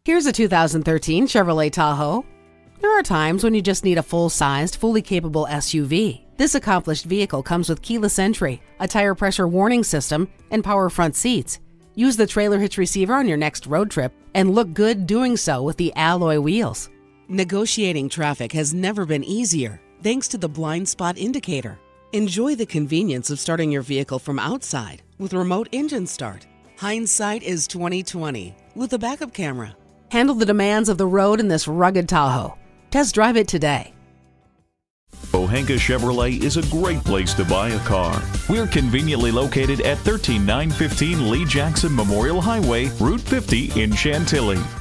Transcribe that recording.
Here's a 2013 Chevrolet Tahoe. There are times when you just need a full-sized, fully capable SUV. This accomplished vehicle comes with keyless entry, a tire pressure warning system, and power front seats. Use the trailer hitch receiver on your next road trip and look good doing so with the alloy wheels. Negotiating traffic has never been easier thanks to the blind spot indicator. Enjoy the convenience of starting your vehicle from outside with remote engine start. Hindsight is 20/20 with a backup camera. Handle the demands of the road in this rugged Tahoe. Test drive it today. Pohanka Chevrolet is a great place to buy a car. We're conveniently located at 13915 Lee Jackson Memorial Highway, Route 50 in Chantilly.